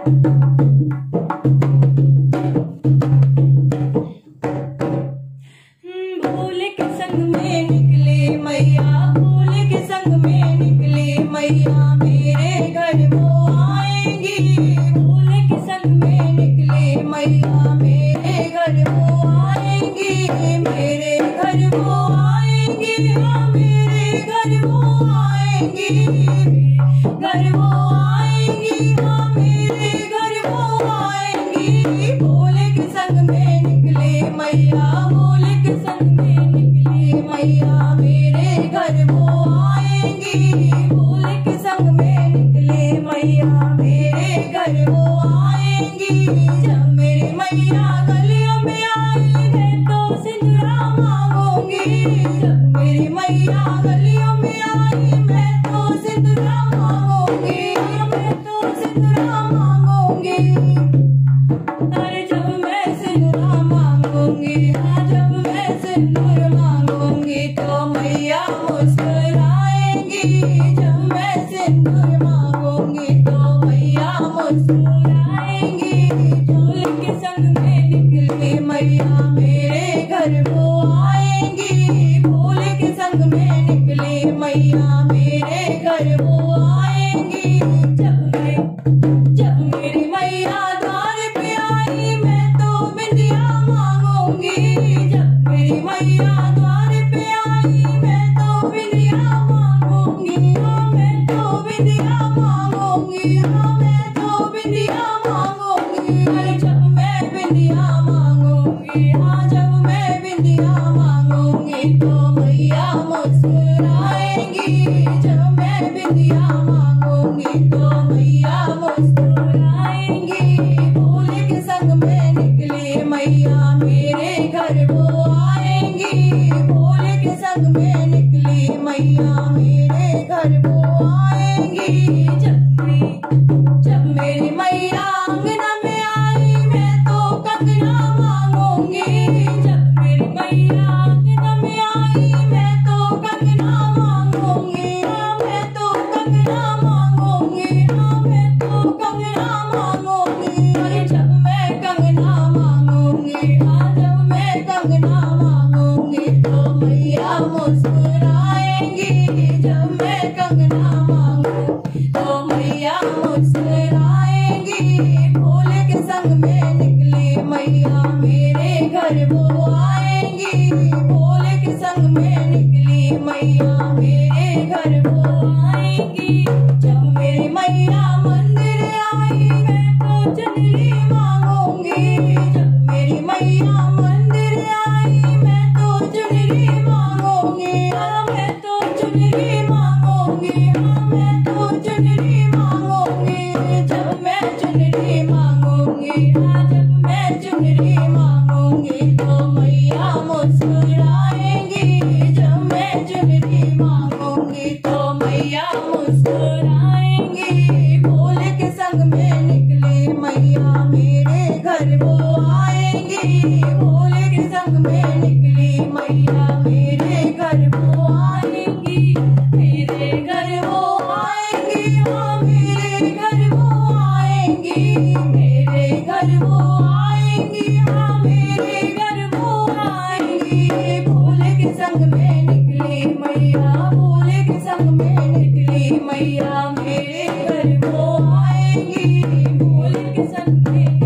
भोले के संग में निकले मैया, भोले के संग में निकले मैया, मेरे घर वो आएंगी। भोले के संग में निकले मैया, मेरे घर वो आएंगी। मेरे घर वो आएंगी, हाँ मेरे घर वो आएंगी। घर वो आएंगी, हाँ मेरे घर वो आएंगी। भोले के संग में निकले मैया, भोले के संग में निकले मैया, मेरे घर वो आएंगी। भोले के संग में निकले मैया, मेरे घर वो आएंगी। जब मेरी मैया गलियों में आई मैं तो सिंदूरा मांगूंगी। जब मेरी मैया गलियों में आई मैं तो सिंदूरा मांगूंगी। मैं तो सिंदूरा मांगूंगी। अरे जब मैं सिंदूरा मांगूंगी, हाँ जब मैं सिंदूर मांगूंगी तो मैया मुस्कुराएंगी। जब मैं सिंदूर मांगूंगी तो मैया मुस्कुराएंगी। भोले के संग में निकले मैया, मेरे घर वो आएंगी। भोले के संग में निकले मैया, मेरे घर वो आएंगी। जब मेरी मैया द्वार पे आई मैं तो बिंदिया मांगूंगी। जब मेरी मैया द्वार पे आई मैं तो बिंदिया मांगूंगी। हाँ मैं तो बिंदिया मांगूंगी। हाँ मैं तो बिंदिया मांगूंगी। अरे जब मैं बिंदिया मांगूंगी, हाँ जब मैं बिंदिया मांगूंगी तो मैया मुस्कुराएंगी। जब मैं बिंदिया मांगूंगी तो मैया मुस्कुराएंगी। भोले के संग में निकले मैया, मेरे घर वो आएंगी। भोले के संग में निकली मैया, मेरे घर वो आएंगी। जब मेरी मैया अंगना में आई मैं तो कंगना मांगूंगी। जब मेरी मैया अंगना में आई मैं तो कंगना मांगूंगी। हाँ मैं तो कंगना मांगूंगी। हाँ मैं तो कंगना मांगूंगी। अरे जब मैं कंगना मांगूंगी, हाँ जब मैं कंगना मांगूंगी तो मैया मुस्कुराएंगी। जब मैं कंगना मांगूंगी तो मैया मुस्कुराएंगी। भोले के संग में निकले मैया, मेरे घर वो आएंगी। भोले के संग में निकली मैया, मेरे घर वो आएंगी। जब मेरी मैया मंदिर आई मैं तो चुनरी मांगूंगी। जब मेरी मैया मंदिर आई मैं तो चुनरी मांगूंगी। हाँ मैं तो चुनरी मांगूंगी। हाँ मैं तो चुनरी मांगूंगी। जब मैं चुनरी मांगूंगी, हाँ जब मैं चुनरी मांगूंगी तो मैया मुस्कुराएंगी। जब मैं चुनरी मांगूंगी तो मैया मुस्कुराएंगी। भोले के संग में निकले मैया, मेरे घर वो आएंगी। भोले के संग में निकली मैया, मेरे घर वो आएंगी। मेरे घर वो आएंगी, हाँ मेरे घर वो आएंगी। मेरे घर वो आएंगी, हाँ मेरे घर वो आएंगी। भोले के संग में निकली मैया, भोले के संग में निकली मैया, मेरे घर वो आएंगी। भोले के संग में